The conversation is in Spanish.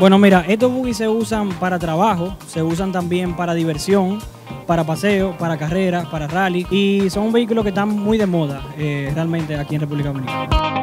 Bueno, mira, estos buggy se usan para trabajo, se usan también para diversión, para paseo, para carreras, para rally y son vehículos que están muy de moda realmente aquí en República Dominicana.